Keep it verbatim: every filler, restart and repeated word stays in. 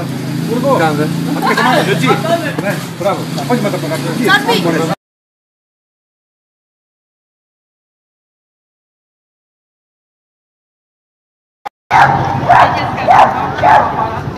Γιώργο, κάνετε. Έτσι. Ναι, μπράβο. Όχι με το παγάκι. Ella es